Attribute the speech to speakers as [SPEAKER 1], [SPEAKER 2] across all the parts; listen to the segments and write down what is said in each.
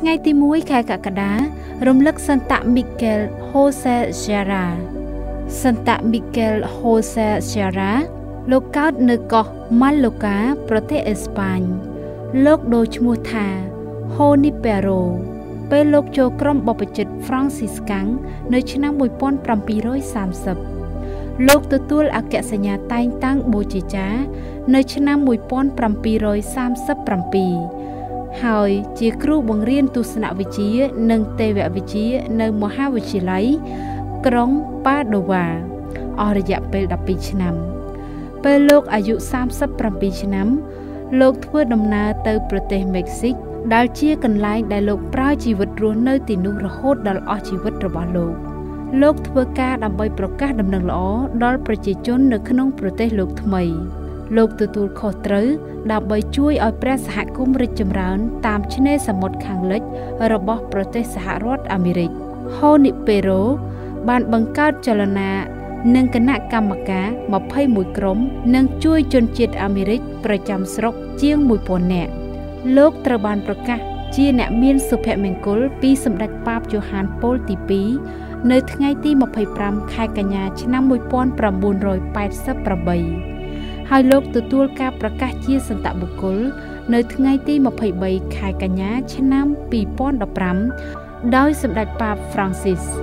[SPEAKER 1] ថ្ងៃទី1 ខែកក្កដារំលឹកសន្តៈមីកែលហូសេជារ៉ាសន្តៈមីកែលហូសេជារ៉ាលោកកើតនៅកោះម៉ាល់ឡូកាប្រទេសអេស្ប៉ាញលោកដូរឈ្មោះថាហូនីប៉េរ៉ូពេលលោកចូលក្រុមបព្វជិតហ្វ្រង់ស៊ីស្កាំងនៅឆ្នាំ1730លោកទទួលអគ្គសញ្ញាតែងតាំងបូជាចារ្យនៅឆ្នាំ1737ហើយជាគ្រូបង្រៀនទស្សនវិជ្ជានិងទេវវិជ្ជានៅមហាវិទ្យាល័យក្រុងប៉ាដូវ៉ាអស់រយៈពេល12ឆ្នាំពេលលោកអាយុ37ឆ្នាំលោកធ្វើដំណើរទៅប្រទេសមិចស៊ិកដែលជាកន្លែងដែលលោកប្រើជីវិតរស់នៅទីនោះរហូតដល់អស់ជីវិតរបស់លោកធ្វើការដើម្បីប្រកាសដំណឹងល្អដល់ប្រជាជននៅក្នុងប្រទេសលោកថ្មីលោកទទួលខុសត្រូវដើម្បីជួយឲ្យព្រះសហគមន៍រីកចម្រើនតាមឆ្នេរសមុទ្រខាងលិចរបស់ប្រទេសសហរដ្ឋអាមេរិកហូនីប៉េរ៉ូបានបង្កើតចលនានិងគណៈកម្មការ21ក្រុមនិងជួយជនជាតិអាមេរិកប្រចាំស្រុកជាង 1000 នាក់លោកត្រូវបានប្រកាសជាអ្នកមានសុភមង្គលពីសម្ដេចប៉ាបយ៉ូហានប៉ូលទី2នៅថ្ងៃទី25ខែកញ្ញាឆ្នាំ1988ហើយលោកទទួលការប្រកាសជាសន្តបុគ្គលនៅថ្ងៃទី23ខែកញ្ញាឆ្នាំ2015ដោយសម្ដេចប៉ាបហ្វ្រង់ស៊ីស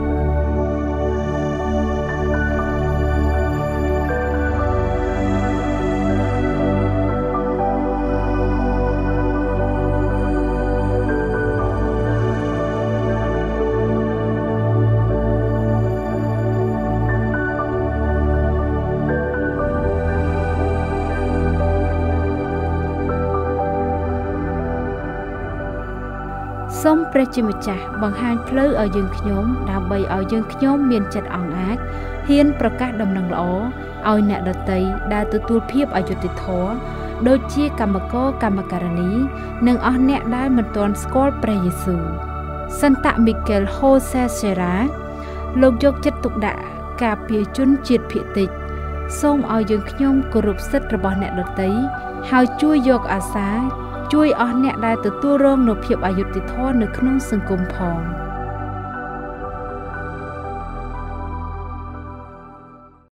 [SPEAKER 1] សូមព្រះជាម្ចាស់បង្ហាញផ្លូវឲ្យយើងខ្ញុំដើម្បីឲ្យយើងខ្ញុំមានចិត្តអង់អាចហ៊ានប្រកាសដំណឹងល្អឲ្យអ្នកដទៃដែលទទួលភាពអយុត្តិធម៌ដូចជាកម្មករកម្មការិនីនិងអស់អ្នកដែលមិនទាន់ស្គាល់ព្រះយេស៊ូវសន្តៈមីកែលហូសេសេរ៉ាលោកយកចិត្តទុកដាក់ការពារជនជាតិភាគតិចសូមឲ្យយើងខ្ញុំគោរពសិទ្ធិរបស់អ្នកដទៃហើយជួយយកអាសាជួយអស់អ្នកដែលទទួលរងនូវភាពអយុត្តិធម៌នៅក្នុងសង្គមផង